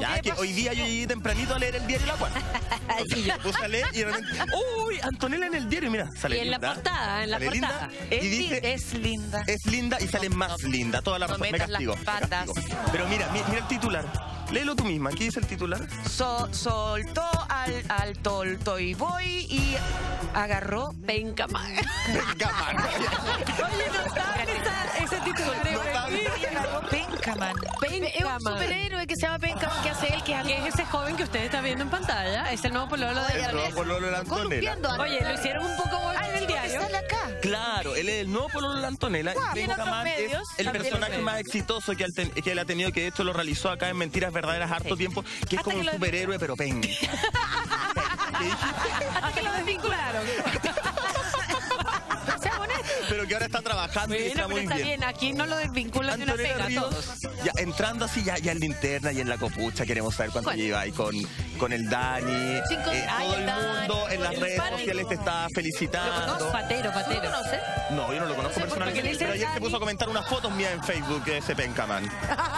Ya, que hoy día yo llegué tempranito a leer el diario La Cuarta. Y yo. Me puse a leer y de repente, ¡uy! Antonella en el diario, mira, sale Y en la linda. portada, en la Sale portada. linda, y dice, Es linda. es linda y sale más linda. Toda la No razón, me metas las castigo. me patas. castigo. Pero mira el titular. Léelo tú misma. ¿Qué dice el titular? Soltó al Toltoy Boy y agarró. Penca más. Venga, man. Oye, no estaba ese titular. No estaba- Y agarró Pencaman. Es un Pencaman. superhéroe que se llama Pencaman que hace él, que es algo. Que es ese joven que usted está viendo en pantalla. Es el nuevo pololo de El nuevo pololo de la Antonella. columpiando a- Oye, lo hicieron un poco bueno en el diario. Sale acá. Claro, él es el nuevo pololo de la Antonella. Guau, y y en otros Benjamin es medios, el también personaje los más exitoso que él ha tenido, que de hecho lo realizó acá en Mentiras Verdaderas harto tiempo, que es Hasta como que un lo- superhéroe, pero pen. ¿Qué dijiste? Hasta que lo desvincularon. Seamos honestos. Pero que ahora está trabajando y Bueno, está pero muy está bien. bien. Aquí no lo desvinculan de una Antonella pega a Ríos, todos. ya entrando así ya en linterna y en la copucha, queremos saber cuánto ¿Cuál? lleva ahí con el Dani. Ay, Todo el el Dani, mundo en las el redes Dani. sociales te está felicitando. Patero, ¿Tú patero. lo conoces? No, yo no lo conozco No sé, porque personalmente, le dicen pero ayer se Dani. puso a comentar unas fotos mías en Facebook de ese Pencaman.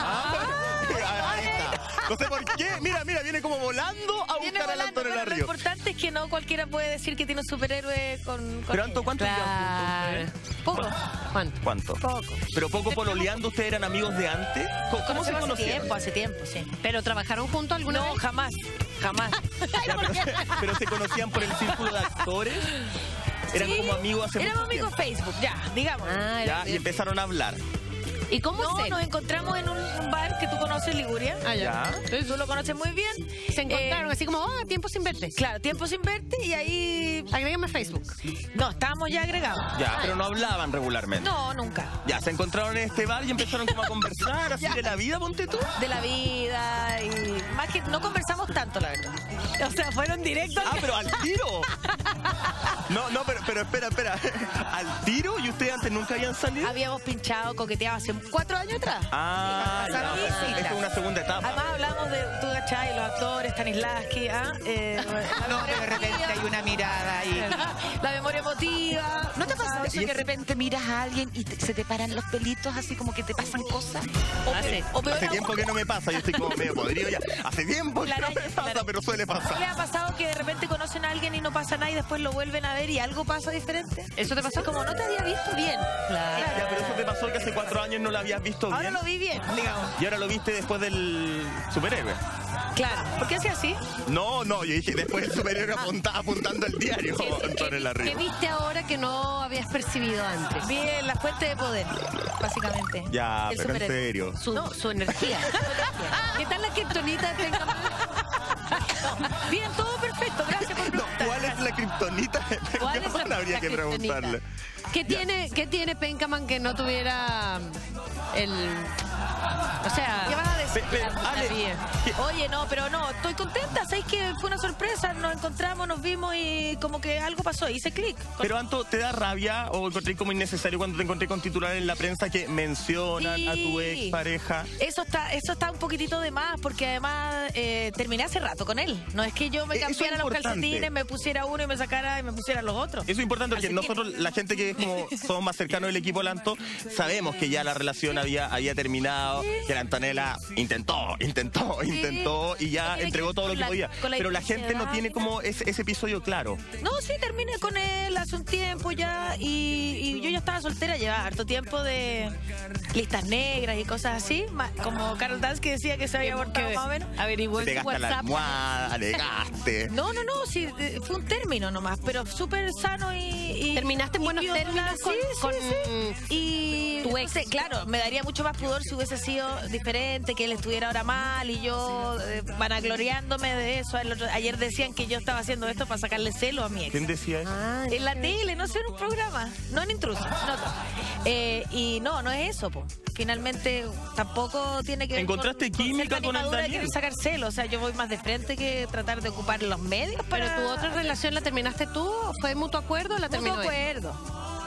Ahí está. No sé por qué. Mira, viene como volando a Viene buscar a la volando, Antonella pero lo Ríos. importante es que no cualquiera puede decir que tiene un superhéroe con Pero Anto, ella. ¿cuánto llevan Claro. juntos ustedes? Poco. ¿Cuánto? ¿Cuánto? Poco. Pero poco pololeando, ¿ustedes eran amigos de antes? ¿Cómo se conocieron? Hace tiempo, sí. ¿Pero trabajaron juntos alguna No, vez? jamás. Jamás. Ya, pero se conocían por el círculo de actores. Eran Sí, como amigos hace éramos mucho amigos tiempo. Facebook, ya, digamos. Ah, Ya, y empezaron a hablar. ¿Y cómo No, se...? nos encontramos en un bar que tú conoces, Liguria. Ah, Ya. Tú lo conoces muy bien. Se encontraron así como, tiempo sin verte. Claro, tiempo sin verte y ahí... Agrégame a Facebook. No, estábamos ya agregados. Ya, pero no hablaban regularmente. No, nunca. Ya, se encontraron en este bar y empezaron como a conversar así de la vida, ponte tú. De la vida y... Más que no conversamos tanto, la verdad. O sea, fueron directos. Ah, pero al tiro. No, pero espera. ¿Al tiro? ¿Y ustedes antes nunca habían salido? Habíamos pinchado, coqueteado hace 4 años atrás. Ah, Sí, ya, pasaron o sea, visitas. esta es una segunda etapa. Además hablamos de, tú cachai, los actores, Stanislavski, No, de repente hay una mirada ahí. la memoria emotiva. ¿No te ha pasado eso Y que de repente miras a alguien y se te paran los pelitos así como que te pasan cosas? O peor Hace aún, tiempo que no me pasa, yo estoy como medio podrido ya. Hace tiempo que La no araña, me pasa, la- pero suele ¿no le pasar. ha pasado que de repente conocen a alguien y no pasa nada y después lo vuelven a ver y algo pasa diferente? ¿Eso te pasó? Como no te había visto bien. Ya, pero eso te pasó que hace 4 años no lo habías visto Ahora bien. lo vi bien, digamos. Y ahora lo viste después del superhéroe. Claro. ¿Por qué hacía así? No, yo dije después del superhéroe apuntando el diario, Antonella ¿Qué Ríos. viste ahora que no habías percibido antes? Vi la fuente de poder, básicamente. Ya, del pero en superhéroe. serio. Su energía. ¿Qué tal la kriptonita de Pencaman? Bien, todo perfecto. Gracias por No, preguntar. ¿cuál es la kriptonita? ¿Cuál es la Habría que kriptonita? preguntarle. ¿Qué tiene Pencaman que no tuviera el... O sea... ¿Qué vas a decir? Ale, ¿qué- Oye, no, pero no, estoy contenta. ¿Sabes que fue una sorpresa? Nos encontramos, nos vimos y como que algo pasó. Hice clic. Pero Anto, ¿te da rabia o encontré como innecesario cuando te encontré con titulares en la prensa que mencionan a tu Sí. ex pareja? Eso está un poquitito de más, porque además terminé hace rato con él. No es que yo me Eso es cambiara los importante. calcetines, me pusiera uno y me sacara y me pusiera los otros. Eso es importante porque Así que- nosotros, la gente que es como somos más cercanos del equipo Lanto, sabemos que ya la relación había terminado, que la Antonella intentó y ya tiene entregó que todo lo ver que con podía. con la Pero la gente no intensidad tiene y como ese episodio claro. No, sí, terminé con él hace un tiempo ya y yo ya estaba soltera, llevaba harto tiempo de listas negras y cosas así, como Carol Dance que decía que se había abortado más o menos. Averiguó Te en su pegaste a la WhatsApp. almohada, alegaste. No, sí, fue un término nomás, pero súper sano y ¿Terminaste en buenos y viola, términos con- sí, con Y tu ex? no sé, claro, me daría mucho más pudor si hubiese sido diferente, que él estuviera ahora mal y yo vanagloriándome de eso. Ayer decían que yo estaba haciendo esto para sacarle celo a mi ex. ¿Quién decía eso? En la tele, no sé, en un programa, no en Intruso. Y no es eso, po. Finalmente tampoco tiene que ver ¿Encontraste con química ser tan con el inmadura de Daniel? querer sacar celo. O sea, yo voy más de frente que tratar de ocupar los medios ¿Pero para... tu otra relación la terminaste tú? ¿O ¿Fue de mutuo acuerdo o la terminó Mutuo él? acuerdo.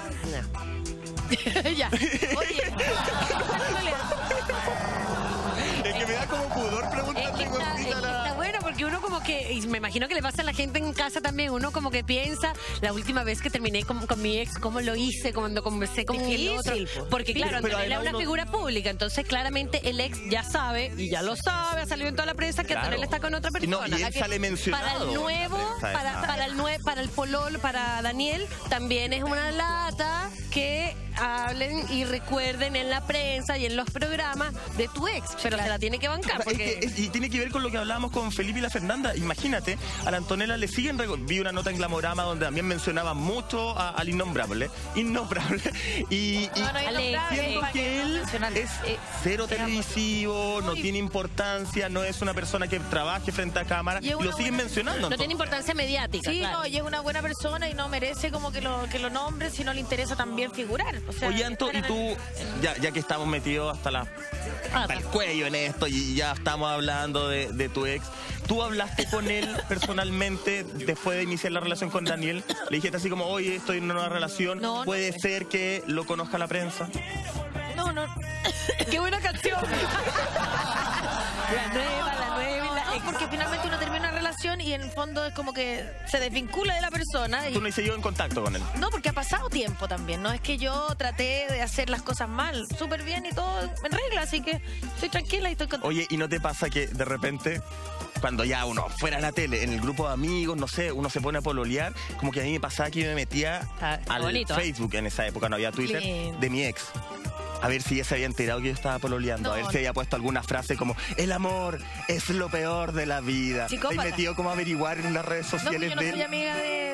Ya. Ya. Oye, Es que me da como pudor preguntarle Está cosita a la... bueno porque uno como que, y me imagino que le pasa a la gente en casa también, uno como que piensa, la última vez que terminé con mi ex, cómo lo hice cuando conversé con el otro. Porque claro, pero Antonella es una figura pública, entonces claramente el ex ya sabe, y ya lo sabe, ha salido en toda la prensa que Antonella está con otra persona. Y él sale mencionado. Para el nuevo, para el pololo, para Daniel, también es una lata que hablen y recuerden en la prensa y en los programas de tu ex, pero se la tiene que bancar. Porque... y tiene que ver con lo que hablábamos con Felipe y la Fernanda. Imagínate, a la Antonella le siguen... Vi una nota en Glamorama donde también mencionaba mucho al innombrable. Y siento que él es cero televisivo, no tiene importancia, no es una persona que trabaje frente a cámara, y lo siguen mencionando. No tiene importancia mediática. Sí, claro. no, y es una buena persona y no merece como que lo nombren si no le interesa también figurar. O sea, oye, Anto, y tú, ya que estamos metidos hasta el cuello en esto y ya estamos hablando de tu ex, ¿tú hablaste con él personalmente después de iniciar la relación con Daniel? Le dijiste así como, oye, estoy en una nueva relación, ¿puede ser que lo conozca la prensa? No. ¡Qué buena canción! La nueva. No, porque finalmente uno termina una relación y en el fondo es como que se desvincula de la persona. Y... ¿Tú no has seguido en contacto con él? No, porque ha pasado tiempo también. No es que yo traté de hacer las cosas mal, súper bien y todo en regla, así que estoy tranquila y estoy contenta. Oye, ¿y no te pasa que de repente, cuando ya uno fuera a la tele, en el grupo de amigos, no sé, uno se pone a pololear, como que a mí me pasaba que yo me metía al bonito, Facebook en esa época, no había Twitter, de mi ex? A ver si ya se había enterado que yo estaba pololeando, a ver si había puesto alguna frase como, el amor es lo peor de la vida. Psicópata. ¿Te has metido como a averiguar en las redes sociales yo no de soy él? amiga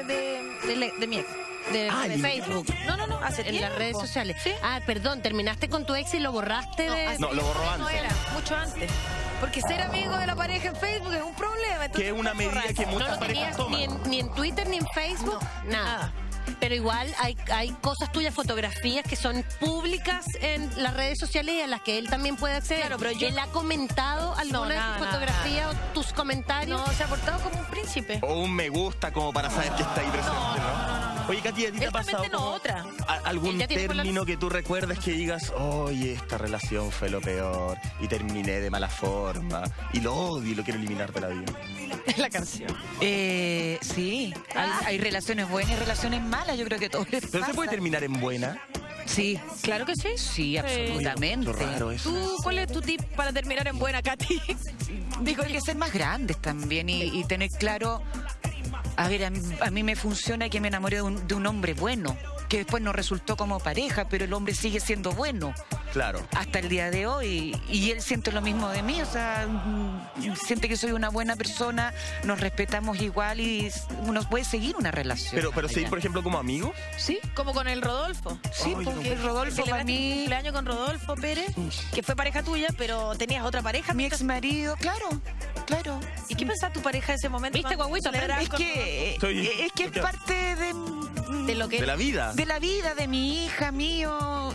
de mi ex. De Facebook. No, hace En las redes tiempo. sociales. ¿Sí? Ah, perdón, terminaste con tu ex y lo borraste de... No, lo borró No antes. era, mucho antes. Porque ser amigo de la pareja en Facebook es un problema. Que es una medida que No muchas lo parejas tenías toman. ni en Twitter ni en Facebook, nada. Pero igual hay cosas tuyas, fotografías que son públicas en las redes sociales y a las que él también puede acceder. Claro, pero yo... ¿Él ha comentado alguna nada, fotografía o tus comentarios? No, se ha portado como un príncipe. O un me gusta como para saber que está ahí presente, ¿no? Oye, Katy, ¿a ti te ha Él pasado también como otra. algún Él ya tiene término que tú recuerdes que digas, oye, esta relación fue lo peor y terminé de mala forma y lo odio y lo quiero eliminar de la vida? La canción. Sí, hay relaciones buenas y relaciones malas, yo creo que todo les ¿Pero se puede pasa. terminar en buena? Sí, Claro que sí. sí, absolutamente. Qué raro eso. ¿Cuál es tu tip para terminar en buena, Katy? Digo, hay que ser más grandes también y tener claro. A ver, a mí me funciona que me enamoré de un hombre bueno, que después no resultó como pareja, pero el hombre sigue siendo bueno Claro. hasta el día de hoy y él siente lo mismo de mí, o sea, siente que soy una buena persona, nos respetamos igual y uno puede seguir una relación. Pero seguir, por ejemplo, como amigos. Sí, Como con el Rodolfo. sí, Ay, porque no. Rodolfo para Celebraste tu mí, cumpleaños con Rodolfo Pérez, que fue pareja tuya, pero tenías otra pareja. mi ex marido, claro. ¿Y qué pensaba tu pareja en ese momento? ¿Viste, cuando guaguito? celebrabas Es con- que es parte de lo que De la vida. de la vida de mi hija, mío.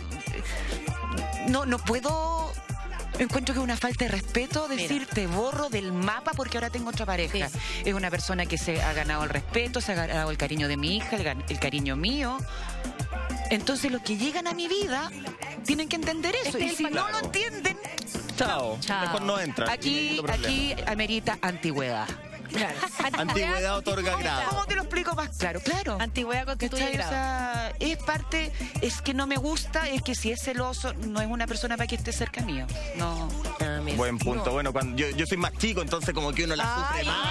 No puedo. Encuentro que es una falta de respeto decir te borro del mapa porque ahora tengo otra pareja. Sí. Es una persona que se ha ganado el respeto, se ha ganado el cariño de mi hija, el cariño mío. Entonces los que llegan a mi vida tienen que entender eso. Este Y es el si no panorama. lo entienden, Chao. Mejor no entras. aquí amerita antigüedad. Claro. Antigüedad otorga grado. ¿Cómo te lo explico más claro? Claro. Antigüedad constituye ¿Cachai? O grado. sea, es parte, es que no me gusta, es que si es celoso, no es una persona para que esté cerca mío. No. Buen punto. Bueno, cuando yo soy más chico, entonces como que uno la sufre más.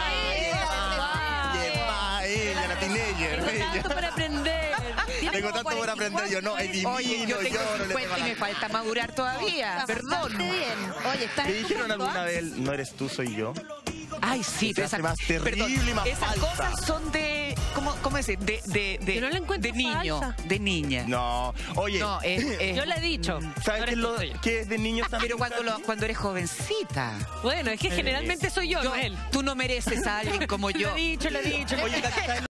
Ella, la teenager. Tengo tanto para aprender. Tengo tanto por aprender. Yo no, elimino, Oye, yo tengo lloro, le 50 y me falta madurar todavía. Perdón. Bastante bien. Oye, estás ¿Te dijeron estupendo, alguna ¿ah? vez, no eres tú, soy yo? Ay, sí, pero hace esas, más terrible y más esas falsa. cosas son de, ¿cómo decir? Yo no la encuentro de niño, falsa. de niña. No. Oye, No, Yo le he dicho. ¿sabes qué es lo que es de niños también? Pero cuando eres jovencita. Bueno, es que generalmente soy yo, no él. Tú no mereces a alguien como yo. Lo he dicho. Oye, Katy, ¿sabes